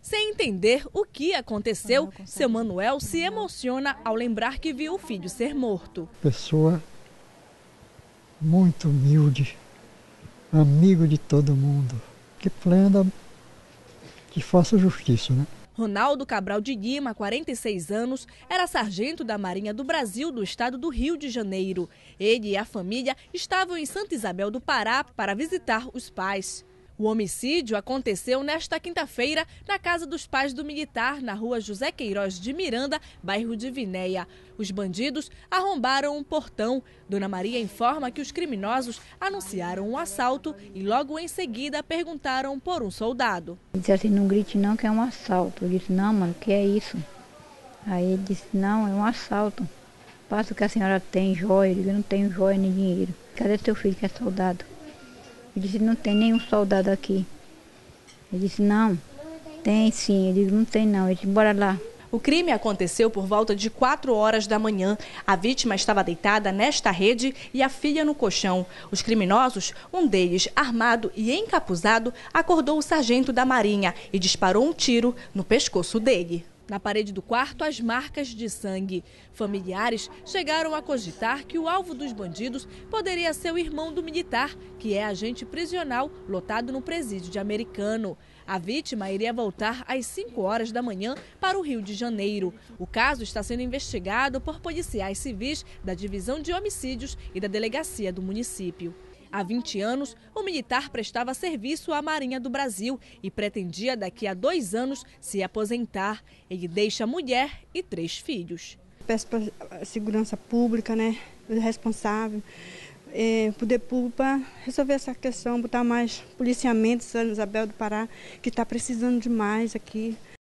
Sem entender o que aconteceu, seu Manuel se emociona ao lembrar que viu o filho ser morto. Pessoa muito humilde, amigo de todo mundo, que plena, que faça justiça, né? Ronaldo Cabral de Lima, 46 anos, era sargento da Marinha do Brasil do estado do Rio de Janeiro. Ele e a família estavam em Santa Isabel do Pará para visitar os pais. O homicídio aconteceu nesta quinta-feira na casa dos pais do militar, na rua José Queiroz de Miranda, bairro de Vinéia. Os bandidos arrombaram um portão. Dona Maria informa que os criminosos anunciaram um assalto e logo em seguida perguntaram por um soldado. Ele disse assim, não grite não que é um assalto. Eu disse, não mano, o que é isso? Aí ele disse, não, é um assalto. Passa o que a senhora tem, joia. Eu digo, não tenho joia nem dinheiro. Cadê seu filho que é soldado? Eu disse, não tem nenhum soldado aqui. Ele disse, não, tem sim. Eu disse, não tem não. Ele disse, bora lá. O crime aconteceu por volta de 4 horas da manhã. A vítima estava deitada nesta rede e a filha no colchão. Os criminosos, um deles armado e encapuzado, acordou o sargento da Marinha e disparou um tiro no pescoço dele. Na parede do quarto, as marcas de sangue. Familiares chegaram a cogitar que o alvo dos bandidos poderia ser o irmão do militar, que é agente prisional lotado no presídio de Americano. A vítima iria voltar às 5 horas da manhã para o Rio de Janeiro. O caso está sendo investigado por policiais civis da Divisão de Homicídios e da Delegacia do município. Há 20 anos, o militar prestava serviço à Marinha do Brasil e pretendia daqui a 2 anos se aposentar. Ele deixa a mulher e 3 filhos. Peço para a segurança pública, né, o responsável, poder público para resolver essa questão, botar mais policiamento em Santa Isabel do Pará, que está precisando demais aqui.